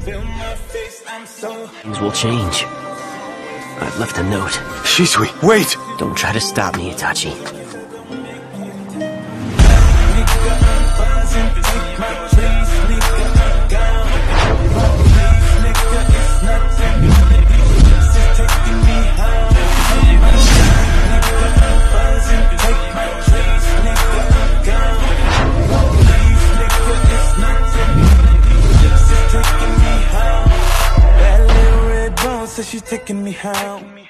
Things will change. I've left a note. Shisui, wait! Don't try to stop me, Itachi. She's taking me home.